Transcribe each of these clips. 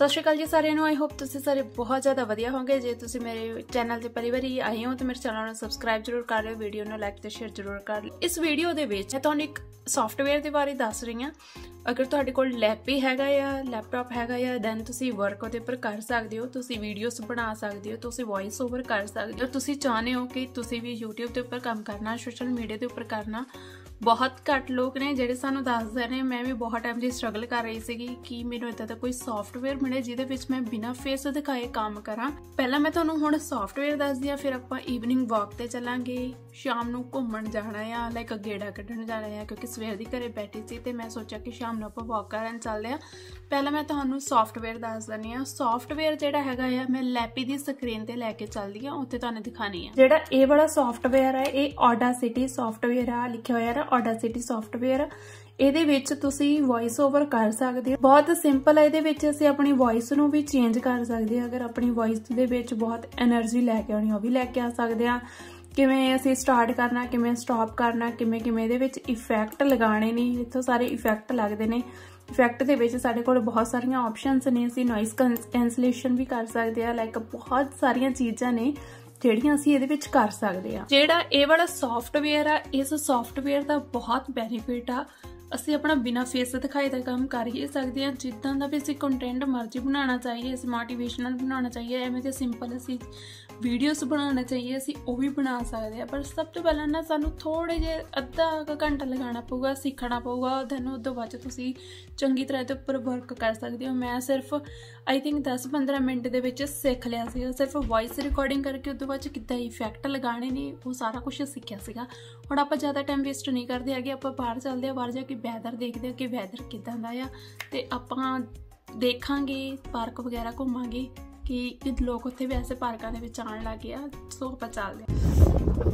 सत श्री अकाल जी सारिਆਂ ਨੂੰ। आई होप तुसीं सारे बहुत ज़्यादा वधिया होंगे। जे तुसीं मेरे चैनल ते पहली बारी आए हो तो मेरे चैनल ਨੂੰ सबसक्राइब जरूर कर लियो, वीडियो ਨੂੰ लाइक ते शेयर जरूर कर लियो। इस वीडियो ਦੇ ਵਿੱਚ मैं ਤੁਹਾਨੂੰ ਇੱਕ सॉफ्टवेयर ਦੇ ਬਾਰੇ ਦੱਸ ਰਹੀ ਹਾਂ। अगर ਤੁਹਾਡੇ ਕੋਲ लैपी हैगा या लैपटॉप हैगा या दैन तुसीं वर्क ਉਹਦੇ ਉੱਪਰ कर सकते हो, तुसीं वीडियोस बना सकते हो, तुसीं वॉइस ओवर कर सकते हो। तुसीं चाहते हो कि तुसीं भी यूट्यूब के उपर काम करना, सोशल मीडिया के उपर करना। बहुत घट लोग ने ਜਿਹੜੇ ਸਾਨੂੰ ਦੱਸਦੇ ਨੇ। मैं भी बहुत टाइम जी स्ट्रगल कर रही सी कि मैनूं इदां दा कोई सॉफ्टवेयर मिले जिहदे विच मैं बिना फेस दिखाए काम करा। पहला मैं तुहानूं हुण सॉफ्टवेयर दसदी आ, फिर आपां ईवनिंग वॉक ते चलांगे, शाम नूं घुम्मण जाना आ, लाइक गेड़ा कड्ढण जाना आ, क्योंकि सवेर दी घरे बैठी सी ते मैं सोचा कि शाम नूं आपां वॉक करन चलदे आ। पहला मैं तुहानूं सॉफ्टवेयर दस दिंदी आ। सॉफ्टवेयर जिहड़ा हैगा आ मैं लैपी दी स्क्रीन ते लैके चलदी आ, उत्थे तुहानूं दिखानी आ। जिहड़ा इह वाला सॉफ्टवेयर है ये ऑडासिटी सॉफ्टवेयर आ, लिखिया होया है ऑडासिटी सॉफ्टवेयर। ਇਹਦੇ ਵਿੱਚ ਤੁਸੀਂ ਵੌਇਸ ਓਵਰ ਕਰ ਸਕਦੇ ਹੋ। ਬਹੁਤ ਸਿੰਪਲ ਹੈ। ਇਹਦੇ ਵਿੱਚ ਅਸੀਂ ਆਪਣੀ ਵੌਇਸ ਨੂੰ ਵੀ ਚੇਂਜ ਕਰ ਸਕਦੇ ਹਾਂ। ਅਗਰ ਆਪਣੀ ਵੌਇਸ ਦੇ ਵਿੱਚ ਬਹੁਤ એનર્ਜੀ ਲੈ ਕੇ ਆਉਣੀ ਉਹ ਵੀ ਲੈ ਕੇ ਆ ਸਕਦੇ ਹਾਂ। ਕਿਵੇਂ ਅਸੀਂ ਸਟਾਰਟ ਕਰਨਾ, ਕਿਵੇਂ ਸਟਾਪ ਕਰਨਾ, ਕਿਵੇਂ ਇਹਦੇ ਵਿੱਚ ਇਫੈਕਟ ਲਗਾਉਣੇ ਨੇ। ਇੱਥੋਂ ਸਾਰੇ ਇਫੈਕਟ ਲੱਗਦੇ ਨੇ। ਇਫੈਕਟ ਦੇ ਵਿੱਚ ਸਾਡੇ ਕੋਲ ਬਹੁਤ ਸਾਰੀਆਂ ਆਪਸ਼ਨਸ ਨੇ। ਅਸੀਂ ਨੋਇਸ ਕੈਂਸਲੇਸ਼ਨ ਵੀ ਕਰ ਸਕਦੇ ਹਾਂ। ਲਾਈਕ ਬਹੁਤ ਸਾਰੀਆਂ ਚੀਜ਼ਾਂ ਨੇ ਜਿਹੜੀਆਂ ਅਸੀਂ ਇਹਦੇ ਵਿੱਚ ਕਰ ਸਕਦੇ ਹਾਂ। ਜਿਹੜਾ ਇਹ ਵਾਲਾ ਸੌਫਟਵੇਅਰ ਆ, ਇਸ ਸੌਫਟਵੇਅਰ ਦਾ ਬਹੁਤ ਬੈਨੀਫਿਟ ਆ। ਅਸੀਂ ਆਪਣਾ ਬਿਨਾ ਫੇਸ ਦਿਖਾਏ ਦਾ ਕੰਮ ਕਰ ਹੀ ਸਕਦੇ ਹਾਂ। ਜਿੱਦਾਂ ਦਾ ਵੀ ਅਸੀਂ ਕੰਟੈਂਟ ਮਰਜ਼ੀ ਬਣਾਉਣਾ ਚਾਹੀਏ, ਅਸੀਂ ਮੋਟੀਵੇਸ਼ਨਲ ਬਣਾਉਣਾ ਚਾਹੀਏ, ਐਵੇਂ ਤੇ ਸਿੰਪਲ ਅਸੀਂ ਵੀਡੀਓਜ਼ ਬਣਾਉਣਾ ਚਾਹੀਏ, ਅਸੀਂ ਉਹ ਵੀ ਬਣਾ ਸਕਦੇ ਹਾਂ। ਪਰ ਸਭ ਤੋਂ ਪਹਿਲਾਂ ਨਾ ਸਾਨੂੰ ਥੋੜ੍ਹੇ ਜਿਹੇ ਅੱਧਾ ਘੰਟਾ ਲਗਾਉਣਾ ਪਊਗਾ, ਸਿੱਖਣਾ ਪਊਗਾ। ਦੈਨ ਉਦੋਂ ਬਾਅਦ ਤੁਸੀਂ ਚੰਗੀ ਤਰ੍ਹਾਂ ਇਹਦੇ ਉੱਪਰ ਵਰਕ ਕਰ ਸਕਦੇ ਹੋ। ਮੈਂ ਸਿਰਫ ਆਈ ਥਿੰਕ 10-15 ਮਿੰਟ ਦੇ ਵਿੱਚ ਸਿੱਖ ਲਿਆ ਸੀਗਾ। ਸਿਰਫ ਵੌਇਸ ਰਿਕਾਰਡਿੰਗ ਕਰਕੇ ਉਦੋਂ ਬਾਅਦ ਕਿੱਦਾਂ ਇਫੈਕਟ ਲਗਾਉਣੇ ਨੇ ਉਹ ਸਾਰਾ ਕੁਛ ਸਿੱਖਿਆ ਸੀਗਾ। ਹੁਣ ਆਪਾਂ ਜ਼ਿਆਦਾ ਟਾਈਮ ਵੇਸਟ ਨਹੀਂ ਕਰਦੇ ਹੈਗੇ, ਆਪਾਂ ਬਾਹਰ ਚੱਲਦੇ ਹਾਂ। ਬਾਹਰ ਜਾ ਕੇ ਵੈਦਰ ਦੇਖਦੇ ਹਾਂ ਕਿ ਵੈਦਰ ਕਿੱਦਾਂ ਦਾ ਆ, ਅਤੇ ਆਪਾਂ ਦੇਖਾਂਗੇ ਪਾਰਕ ਵਗੈਰਾ ਘੁੰਮਾਂਗੇ ਕਿ ਲੋਕ ਉੱਥੇ ਵੈਸੇ ਪਾਰਕਾਂ ਦੇ ਵਿੱਚ ਆਉਣ ਲੱਗ ਗਏ ਆ। ਸੋ ਆਪਾਂ ਚੱਲਦੇ ਹਾਂ।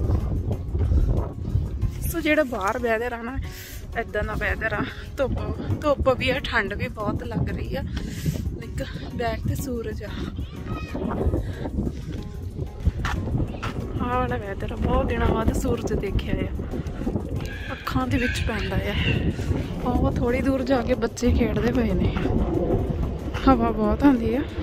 ਸੋ ਜਿਹੜਾ ਬਾਹਰ ਵੈਦਰ ਆ ਨਾ, ਇੱਦਾਂ ਦਾ ਵੈਦਰ ਆ। ਧੁੱਪ ਵੀ ਆ, ਠੰਡ ਵੀ ਬਹੁਤ ਲੱਗ ਰਹੀ ਆ। ਲਾਈਕ ਬੈਕ ਤੇ ਸੂਰਜ ਆ। ਆਹ ਵਾਲਾ ਵੈਦਰ ਆ। ਬਹੁਤ ਦਿਨਾਂ ਬਾਅਦ ਸੂਰਜ ਦੇਖਿਆ ਆ, ਅੱਖਾਂ ਦੇ ਵਿੱਚ ਪੈਂਦਾ ਆ। ਬਹੁਤ ਥੋੜੀ ਦੂਰ ਜਾ ਕੇ ਬੱਚੇ ਖੇਡਦੇ ਪਏ ਨੇ। ਹਵਾ ਬਹੁਤ ਆਉਂਦੀ ਆ।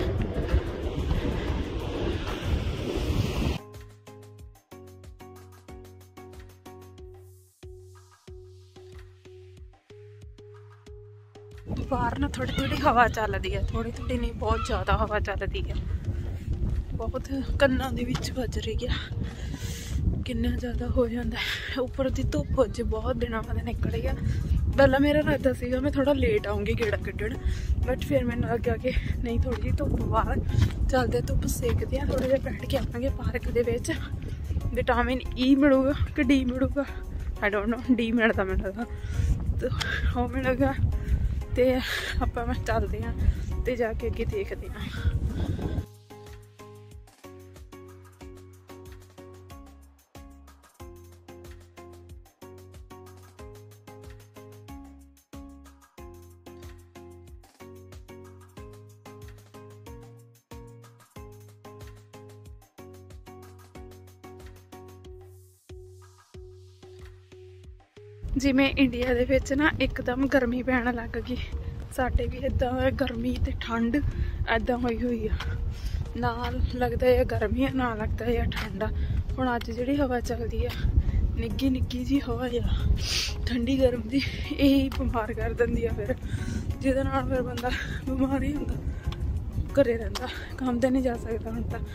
बाहर ना थोड़ी थोड़ी हवा चलती है, थोड़ी थोड़ी नहीं बहुत ज़्यादा हवा चलती है। बहुत कन्ना दे विच वज रही है। किन्ना ज़्यादा हो जाता है। उपर की धुप अज बहुत दिनों बाद निकली है। पहला मेरा इरादा सीगा मैं थोड़ा लेट आऊँगी गेड़ा कड्ढण, बट फिर मैंने लग्या कि नहीं, थोड़ी जी धुप बाहर चलते, धुप सेकते हैं, थोड़ा जिहा बैठ के आवांगे पार्क दे विच। विटामिन ई मिलूगा कि डी मिलूगा, आई डोंट नो। डी मिलता मैनूं लगदा, तो वो मिलेगा। तो आपां मैं चलते हैं तो जाके अगे देखते हैं। जिमें इंडिया दे विच ना एकदम गर्मी पैण लग गई, साडे भी इदां गर्मी ते ठंड इदां होई हुई आ। ना लगदा है गर्मी है, ना लगदा है ठंड आ। हुण अज जिहड़ी हवा चलदी है, निग्गी निग्गी जी हवा आ, ठंडी गर्म दी, यही बीमार कर दिंदी है। फिर जिहदे नाल फिर बंदा बीमार ही हुंदा, घरे रहिंदा, काम ते नहीं जा सकदा। हुण तां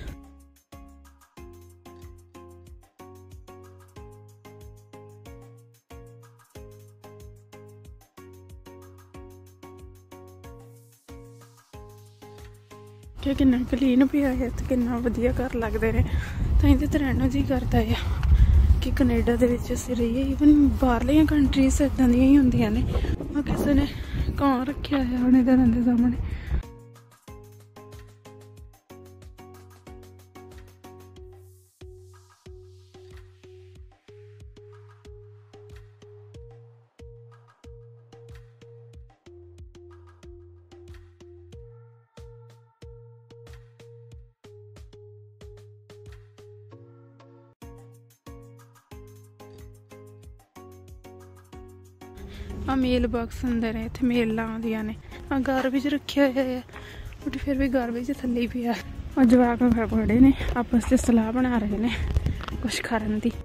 कि किन्ना क्लीन पिया है, तो किन्ना वधिया घर लगते हैं। तां तो रहना जी करता है कि कनेडा दे विच असीं रहीए। ईवन बाहरलियां कंट्रीज इदां दियां ही हुंदियां ने। किसी ने कां रखिया है अपने घरां दे सामने। आ मेल बॉक्स होंदे ने, इत्थे मेलां आंदियां ने। आ घर विच रखिया होया है। बट फिर भी गर्मी च थल्ले ही पिया। और जवाक खड़े ने आपस च सलाह बना रहे ने कुछ खाने की।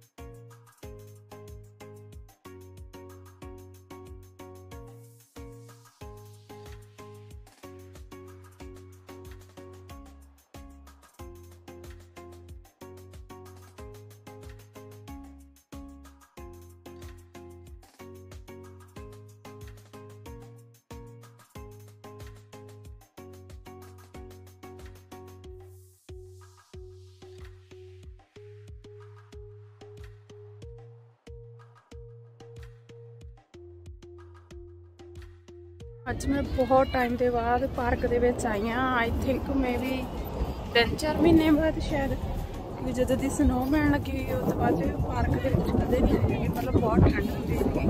अज मैं बहुत टाइम के बाद पार्क के आई हाँ। आई थिंक मे बी 3-4 महीने बाद शायद, क्योंकि जो की स्नो पैन लगी हुई उस बाद पार्क के कदे नहीं आई। मतलब बहुत ठंड होती है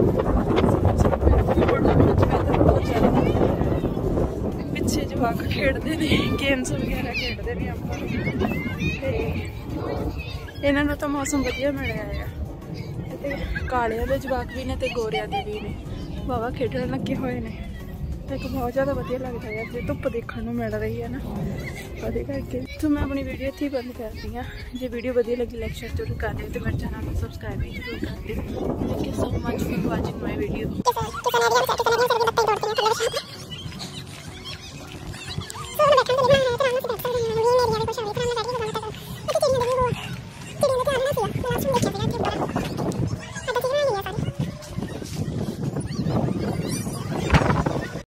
बहुत ज़्यादा। पिछे जवाक खेडते ने गेम्स वगैरह खेडते हैं तो इन्होंने तो मौसम वधिया मिलया है। कालिया के जवाक भी ने ते गोरिया के भी ने वाहवा खेडन लगे हुए हैं। एक बहुत ज़्यादा वधिया लगता है जो धुप्प देखने को मिल रही है ना, वो करके। तो मैं अपनी वीडियो इत्थे बंद करती हाँ। जो वीडियो वधिया लगी लाइक शेयर जरूर कर दियो, तो मेरे चैनल को सब्सक्राइब भी जरूर कर दियो। Thank you so much for watching my video.